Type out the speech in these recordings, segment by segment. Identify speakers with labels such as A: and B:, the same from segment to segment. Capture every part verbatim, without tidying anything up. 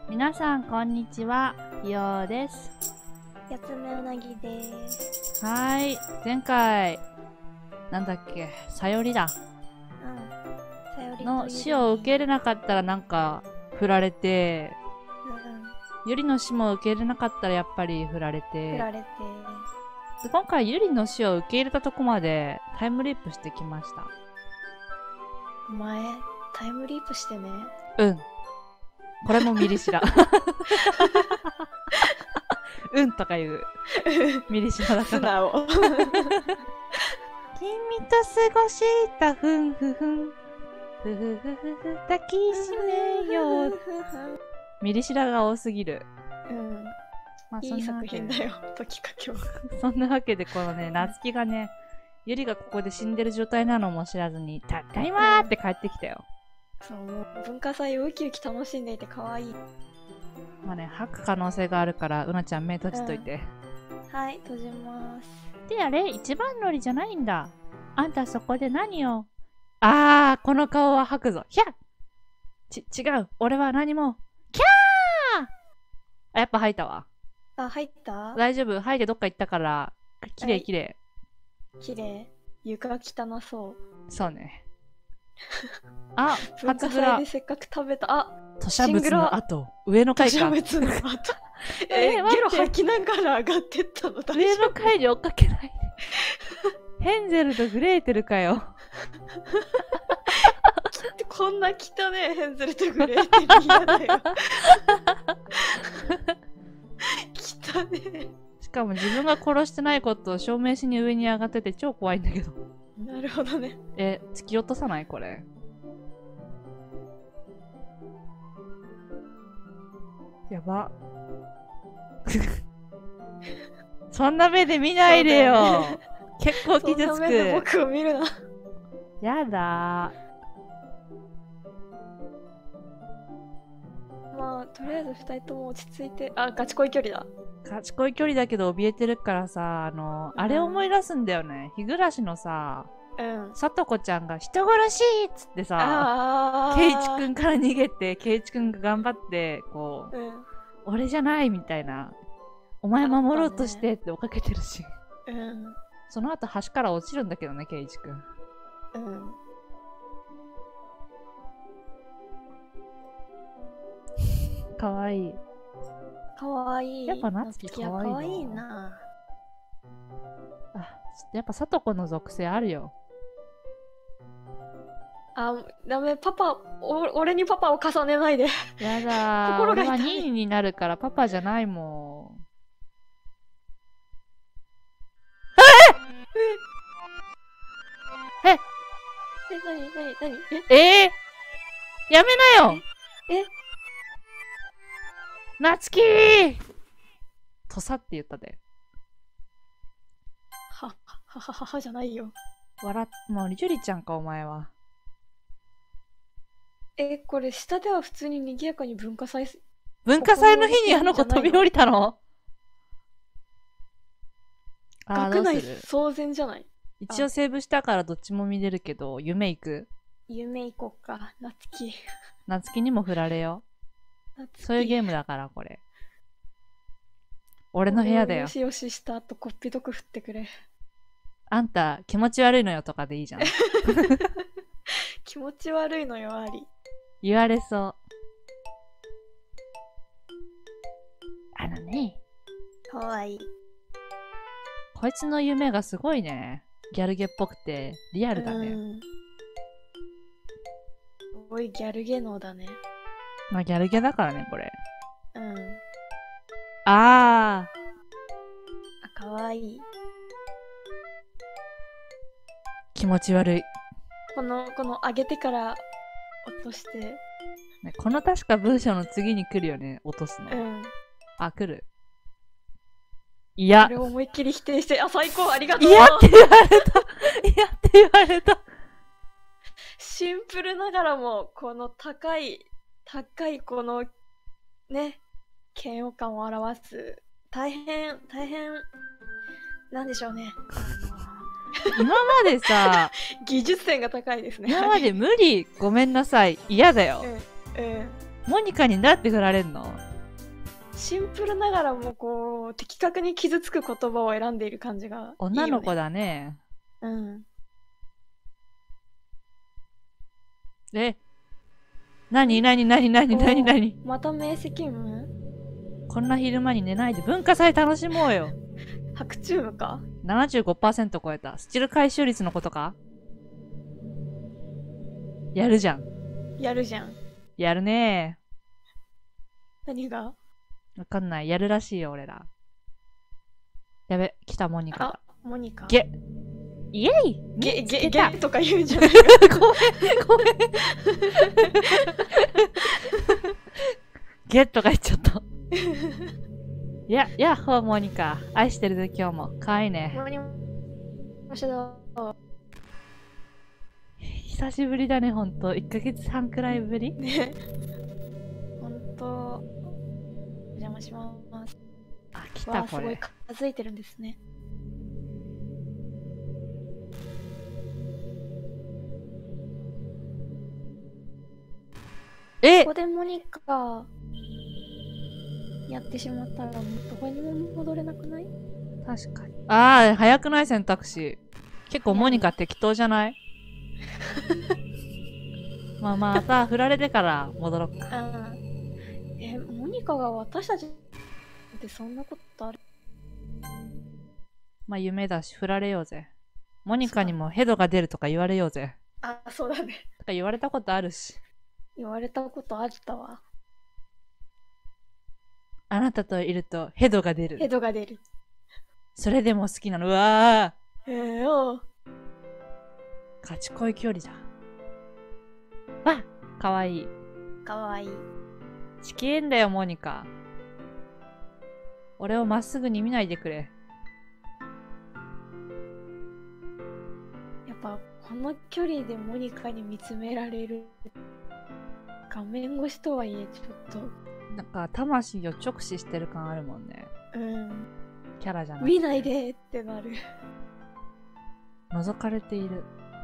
A: 皆さんこんにちは、ひよです。
B: やつめうなぎです。
A: はーい、前回なんだっけ、さよりだ
B: うん。さよりとゆり
A: の死を受け入れなかったらなんか振られて、
B: うん、
A: ゆりの死も受け入れなかったらやっぱり振られ
B: 振
A: て、
B: られて。
A: で今回ゆりの死を受け入れたとこまでタイムリープしてきました。
B: お前、タイムリープしてね。
A: うん。これもミリシラ。うんとか言う。ミリシラだか
B: 素
A: ら。
B: 直。
A: 君と過ごしたふんふふん。ふふふふふ抱きしめよう。ミリシラが多すぎる。
B: うん。
A: まあ、
B: いい作品だよ、時かけは。
A: そんなわけで、このね、夏希がね、ゆりがここで死んでる状態なのも知らずに、たったいまーって帰ってきたよ。
B: そう、もう文化祭をウキウキ楽しんでいて可愛い。
A: まあね、吐く可能性があるから、うなちゃん目閉じといて。
B: うん、はい、閉じます。
A: で、あれ一番乗りじゃないんだ。あんたそこで何を。あー、この顔は吐くぞ。ひゃち、違う。俺は何も。キャーあ、やっぱ吐いたわ。
B: あ、入った？
A: 大丈夫。吐いてどっか行ったから、きれいきれ
B: い。きれい。床汚そう。
A: そうね。あ、
B: 文化祭でせっかく食べた。あ、
A: 吐砂物の後、上の階か。
B: 吐砂物の後。え、
A: えー、
B: ゲロ吐きながら上がってったの大丈夫？
A: 上の階に追っかけないで。ヘンゼルとグレーテルかよ。
B: こんな汚ねえヘンゼルとグレーテル嫌だよ。汚ねえ。
A: しかも自分が殺してないことを証明しに上に上がってて超怖いんだけど。
B: なるほどね。
A: え、突き落とさないこれ。やば。そんな目で見ないでよ。ね、結構傷つく。
B: そんな目で僕を見るな。
A: やだー。
B: まあとりあえずふたりとも落ち着いて。あ、ガチ恋距離だ。
A: ガチ恋距離だけど怯えてるからさ、あの、うん、あれ思い出すんだよね。日暮のさ、
B: うん、
A: さとこちゃんが人殺しっつってさ、ケイチくんから逃げて、ケイチくんが頑張って、こう、うん、俺じゃないみたいな、お前守ろうとしてって追っかけてるし、
B: うん、
A: その後橋から落ちるんだけどね、ケイチくん。
B: うん。
A: かわいい。
B: かわいい。
A: やっぱ夏希かわいいな。
B: かわいいな。
A: あ、やっぱさとこの属性あるよ。
B: あ、ダメ、パパ、お俺にパパを重ねないで。
A: やだー。心が痛い。俺はにいになるからパパじゃないもん。えええ
B: え、なになになに
A: ええー、やめなよ。
B: ええ
A: なつきーとさって言ったで。
B: は、ははははじゃないよ。
A: 笑っ、もうゆりちゃんかお前は。
B: え、これ下では普通に賑やかに文化祭
A: 文化祭の日にあの子飛び降りたの？
B: あ、学内騒然じゃない？
A: 一応セーブしたからどっちも見れるけど、夢行く？
B: 夢行こっか、なつき。
A: なつきにも振られよ。そういうゲームだからこれ。俺の部屋だよ。
B: よしよしした後こっぴどく振ってくれ。
A: あんた気持ち悪いのよとかでいいじゃん。
B: 気持ち悪いのよあり。
A: 言われそう。あのね。
B: かわいい。
A: こいつの夢がすごいね。ギャルゲっぽくてリアルだね。うん、
B: すごいギャルゲ能だね。
A: まあギャルゲだからねこれ。
B: うん。
A: あー。
B: あ、かわいい。
A: 気持ち悪い。
B: この、この上げてから落として。
A: ね、この確か文章の次に来るよね、落とすの。
B: うん。
A: あ、来る。いや。
B: これを思いっきり否定して、あ、最高、ありがとう。
A: いやって言われた。いやって言われた。
B: シンプルながらも、この高い、高いこの、ね、嫌悪感を表す、大変、大変、なんでしょうね。
A: 今までさ、
B: 技術点が高いですね。
A: 今まで無理、ごめんなさい、嫌だよ。
B: うん、うん。
A: モニカにどうやって振られんの？
B: シンプルながらもこう的確に傷つく言葉を選んでいる感じがいいよ、ね、
A: 女の子だね。
B: うん。
A: え、なになになになになになに？
B: また明晰夢？
A: こんな昼間に寝ないで文化祭楽しもうよ。
B: 白チュームか？
A: ななじゅうごパーセント 超えた。スチル回収率のことか？やるじゃん。
B: やるじゃん。
A: やるね
B: ー。何が？
A: わかんない。やるらしいよ、俺ら。やべ、来たモニカだ。
B: あ、モニカ。
A: ゲイエイ
B: ゲ、ゲ、
A: 見つけた
B: ゲとか言うんじゃない
A: ごめん、ごめん。ゲットが言っちゃった。いや、やっほーモニカ。愛してるぜ、今日も。かわいいね。
B: モニカしど
A: 久しぶりだね、ほんと。いっかげつはんくらいぶり
B: ね。ほんと。お邪魔します。
A: あ、来
B: わあ、
A: た、これ。
B: すごい近づいてるんですね。
A: え
B: ここでモニカやってしまったらもうどこにも戻れなくない？
A: 確かに。ああ、早くない選択肢。結構モニカ適当じゃない？まあまた振られてから戻ろっか。
B: あーえ、モニカが私たちってそんなことある？
A: まあ夢だし振られようぜ。モニカにもヘドが出るとか言われようぜ。
B: あ、そうだね。
A: とか言われたことあるし。
B: 言われたことあったわ。
A: あなたといるとヘドが出る。
B: ヘドが出る。
A: それでも好きなの。うわ
B: えー、よ
A: ー。勝ち恋距離だ。わっかわいい。
B: かわいい。
A: ちきえんだよ、モニカ。俺をまっすぐに見ないでくれ。
B: やっぱこの距離でモニカに見つめられる。画面越しとはいえちょっと。
A: なんか魂を直視してる感あるもんね。
B: うん。
A: キャラじゃない。
B: 見ないでってなる。
A: 覗かれている。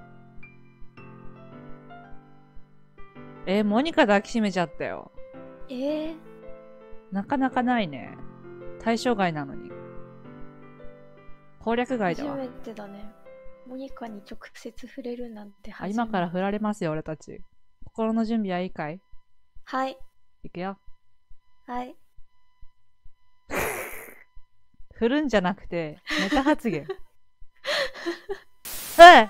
A: えー、モニカ抱きしめちゃったよ。
B: えー、
A: なかなかないね。対象外なのに。攻略外だわ。
B: 初めてだね。モニカに直接触れるなんて
A: あ、
B: 初めて。
A: 今から振られますよ、俺たち。心の準備はいいかい？
B: はい。
A: いくよ。
B: はい。
A: 振るんじゃなくて、ネタ発言。はい。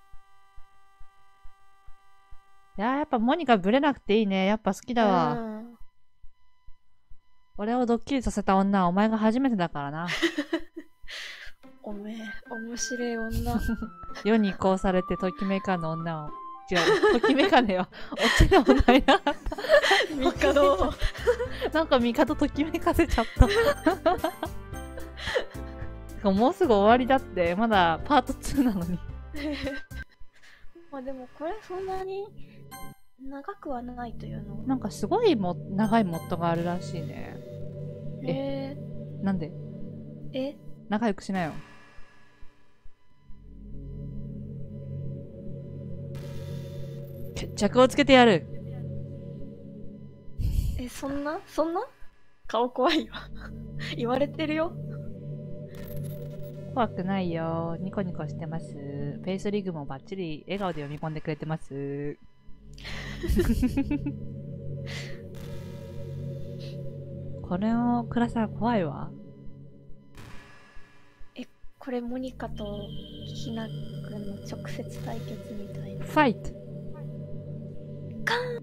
A: いやー、やっぱモニカブレなくていいね。やっぱ好きだわ。
B: うん、
A: 俺をドッキリさせた女はお前が初めてだからな。
B: おめえ、面白い女。
A: 世にこうされてときめかぬ女を。違う、ときめかねえわ。オチでもないな。
B: 帝。
A: なんか帝ときめかせちゃった。もうすぐ終わりだって。まだパートツーなのに。
B: まあでもこれそんなに長くはないというの。
A: なんかすごいも長いモッドがあるらしいね。
B: え
A: ー、なんで？
B: え
A: 仲良くしなよ。決着をつけてやる。
B: え、そんなそんな顔怖いわ。言われてるよ。
A: 怖くないよ。ニコニコしてます。フェイスリグもバッチリ笑顔で読み込んでくれてます。これを暮らしたら怖いわ。
B: え、これモニカとひなくんの直接対決みたいな。
A: ファイト。
B: カーン。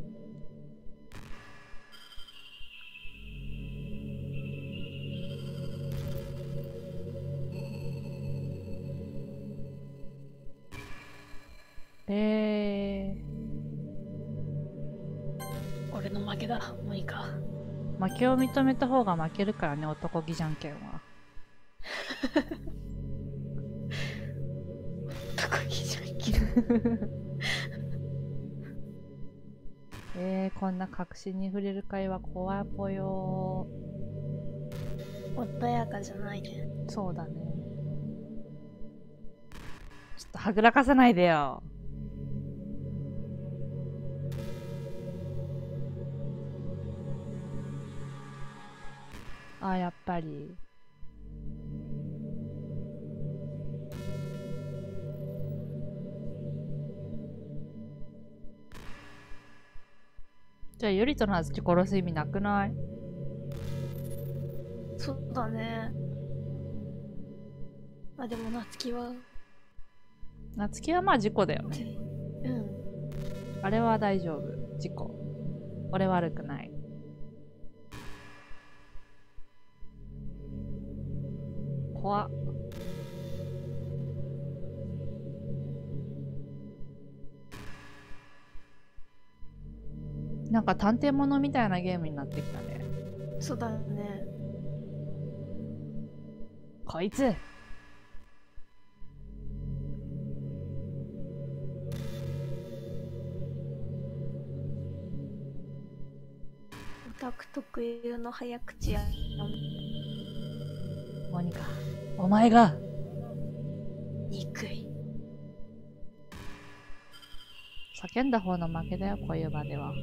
A: えー、
B: 俺の負けだ、モニカ。
A: 負けを認めた方が負けるからね、男気じゃんけんは。
B: 男気じゃんけん。
A: えー、こんな確信に触れる会話怖いぽよ
B: ー。穏やかじゃないね。
A: そうだね。ちょっとはぐらかさないでよ。 あ、やっぱり。じゃあ、ゆりとなずき殺す意味なくない？
B: そうだね。あ、でも夏希は
A: なつきはまあ事故だよね。
B: うん。
A: あれは大丈夫。事故。俺悪くない。怖っ。なんか探偵物みたいなゲームになってきたね。
B: そうだね。
A: こいつ。
B: オタク特有の早口や。
A: モニカ、お前が。
B: 憎い。
A: 叫んだ方の負けだよ、こういう場では。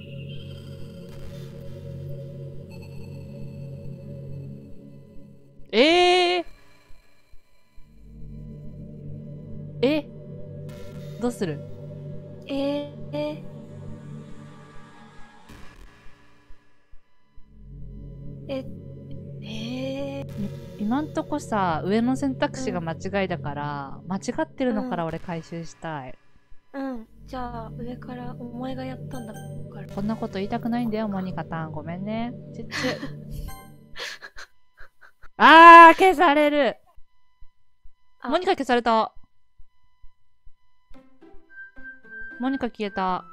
A: えー、えどうする？
B: えー、えええー、
A: 今んとこさ、上の選択肢が間違いだから、間違ってるのから
B: うん
A: 俺回収したい。
B: うん。じゃあ上からお前がやったんだから。
A: こんなこと言いたくないんだよ、モニカたん。ごめんね。チュッチュ。あー、消される。
B: あ
A: モニカ消された。モニカ消えた。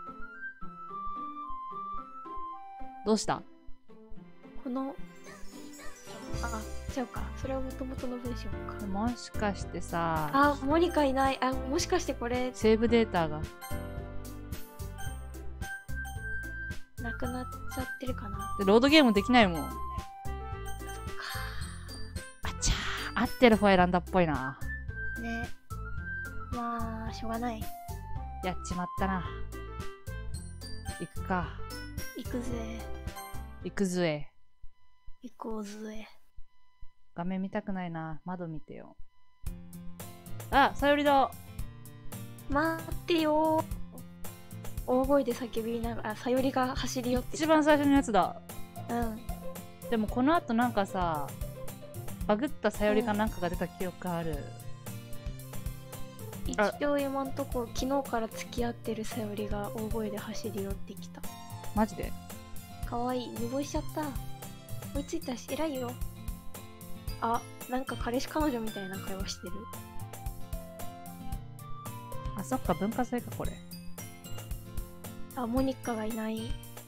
A: どうした？
B: このあ違うか、それはもともとの文章か。
A: もしかしてさ、
B: あ、モニカいない。あ、もしかしてこれ
A: セーブデータが。
B: なくなっちゃってるかな。
A: でロードゲームできないもん。あちゃー、合ってる方選んだっぽいな。
B: ね。まあしょうがない。
A: やっちまったな。行くか。
B: 行くぜ。
A: 行くぜ。
B: 行こうぜ。
A: 画面見たくないな。窓見てよ。あ、さよりだ。
B: 待ってよー。大声で叫びながら、あ、さよりが走り寄ってきた。
A: 一番最初のやつだ。
B: うん。
A: でもこの後なんかさ、バグったさよりかなんかが出た記憶ある。
B: 一応今んとこ昨日から付き合ってるさよりが大声で走り寄ってきた。
A: マジで？
B: かわいい。寝坊しちゃった。追いついたし偉いよ。あ、なんか彼氏彼女みたいな会話してる。
A: あ、そっか、文化祭かこれ。
B: あ、モニカがいない。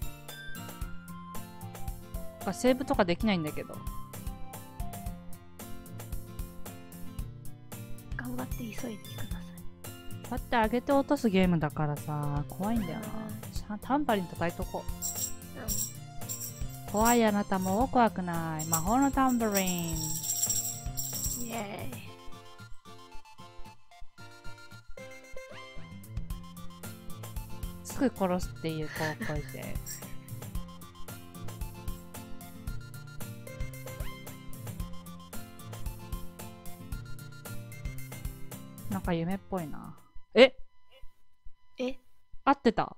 A: あ、セーブとかできないんだけど。
B: 頑張って急いでください。
A: こうやって上げて落とすゲームだからさ、怖いんだよな。タンバリン叩いとこう。怖いあなたも怖くない。魔法のタンバリン。
B: イエーイ。
A: すぐ殺すっていう高校で。なんか夢っぽいな。え
B: え
A: 合ってた。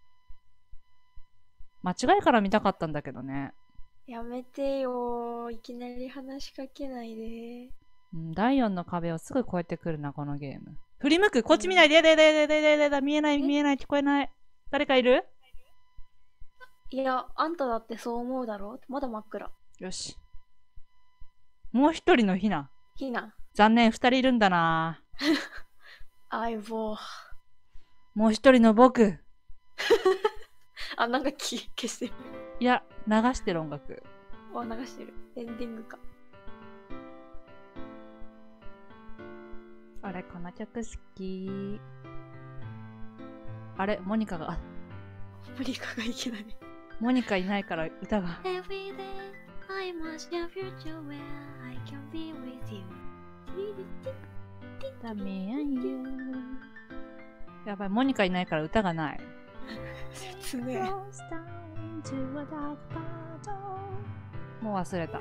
A: 間違いから見たかったんだけどね。
B: やめてよー。いきなり話しかけないで。
A: うん、だいよんの壁をすぐ越えてくるな、このゲーム。振り向く、こっち見ないで、ででででででで見えない、見えない、聞こえない。誰かいる？
B: いや、あんただってそう思うだろ。まだ真っ暗。
A: よし。もう一人のひな。
B: ひな。
A: 残念、二人いるんだな。
B: 相棒。
A: もう一人の僕。
B: あ、なんか消消してる。
A: いや、流してる音楽。
B: あ、流してる。エンディングか。
A: あれ、この曲好き。あれ、モニカが、あ、
B: モニカがいきなり。
A: モニカいないから歌が。やばい、モニカいないから歌がない。
B: 説明。
A: モもう忘れた。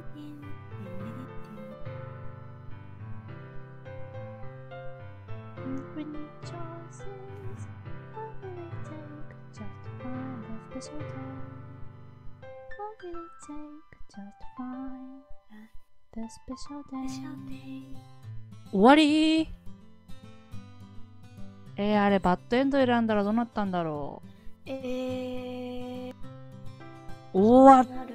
A: 終わりー。えー、あれバッドエンド選んだらどうなったんだろう。
B: えー、
A: 終わった。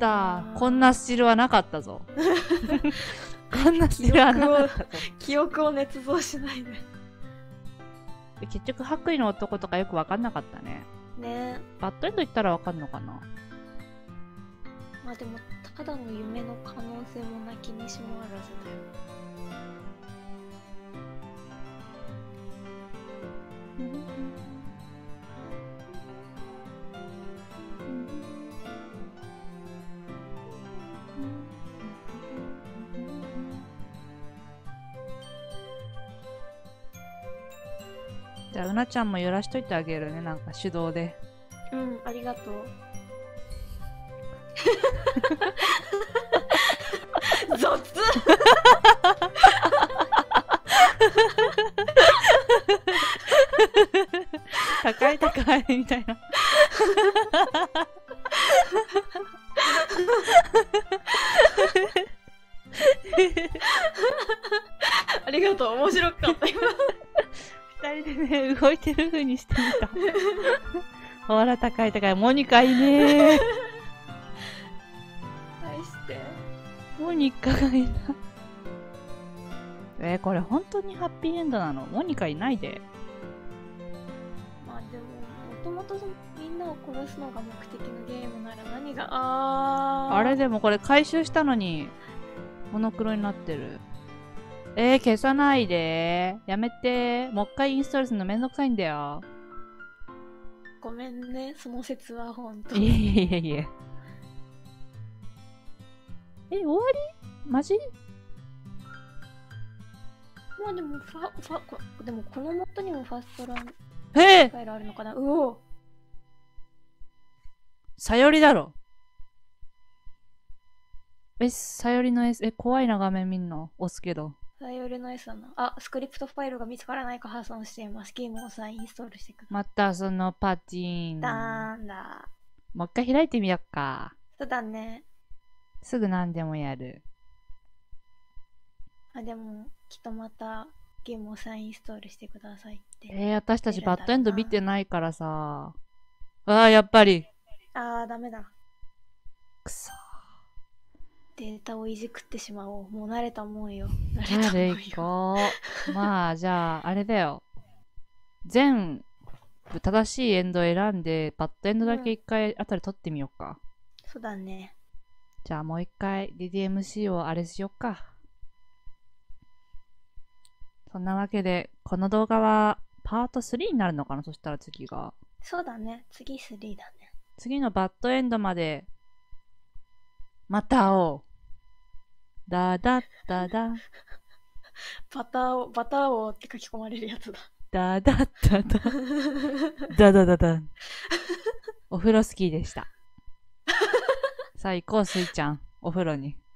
A: こんなスチールはなかったぞ。こんなスチールはなかったぞ。
B: 記憶を捏造しないで。
A: 結局白衣の男とかよく分かんなかったね。
B: ね。
A: バッドエンド言ったら分かんのかな。
B: まあでもただの夢の可能性もなきにしもあらずだよ。
A: じゃあうなちゃんも揺らしといてあげるね、なんか手動で。
B: うん、ありがとう。ゾツ
A: 高い高いみたいな。
B: ありがとう、面白かった今。
A: 二人でね、動いてる風にしてみた。ほら、高い高い。モニカいねー。
B: 返して。
A: モニカがいない。えー、これ本当にハッピーエンドなの？モニカいないで。
B: まあでも、もともとみんなを殺すのが目的のゲームなら何が、あー。
A: あれでもこれ回収したのに、モノクロになってる。えー、消さないでー。やめてー。もう一回インストールするのめんどくさいんだよ。
B: ごめんね、その説はほんと。
A: いえいえいえ。え、終わり？マジ？
B: まあでも、ファ、ファ、こでもこのモッドにもファーストラン
A: えー、
B: ファイルあるのかな。うお。
A: さよりだろ。え、さよりの S、え、怖いな画面見んの。押すけど。
B: さよりの S だな。あ、スクリプトファイルが見つからないか破損しています。ゲームを再インストールしてください。
A: またそのパチーン。
B: だーんだ。
A: もう一回開いてみよっか。
B: そうだね。
A: すぐ何でもやる。
B: あ、でも、きっとまたゲームを再インストールしてくださいって。
A: えー、私たちバッドエンド見てないからさ。あー、やっぱり。
B: あー、ダメだ。
A: くそ。
B: データをいじくってしまおう。もう慣れたもんよ。慣
A: じゃあでいこう。まあ、じゃあ、あれだよ。全部正しいエンドを選んで、バッドエンドだけ一回あたり取ってみようか。
B: そうだね。
A: じゃあもう一回 ディーディーエムシー をあれしよっか。そんなわけで、この動画はパートスリーになるのかな？そしたら次が。
B: そうだね。次スリーだね。
A: 次のバッドエンドまで、また会おう。だだだだ。
B: バターを、バターをって書き込まれるやつだ。
A: だだだだ。だだだだ。お風呂スキーでした。さあ行こう、スイちゃん。お風呂に。